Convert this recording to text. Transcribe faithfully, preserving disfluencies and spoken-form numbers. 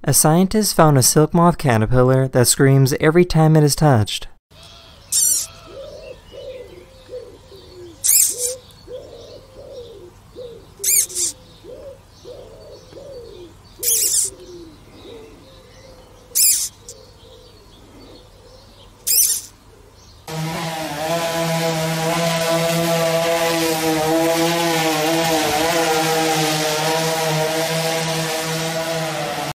A scientist found a silk moth caterpillar that screams every time it is touched.